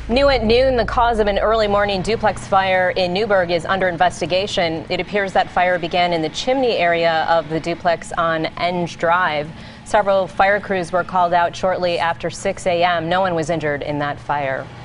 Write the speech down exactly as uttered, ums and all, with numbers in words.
New at noon, the cause of an early morning duplex fire in Newburg is under investigation. It appears that fire began in the chimney area of the duplex on Enge Drive. Several fire crews were called out shortly after six A M No one was injured in that fire.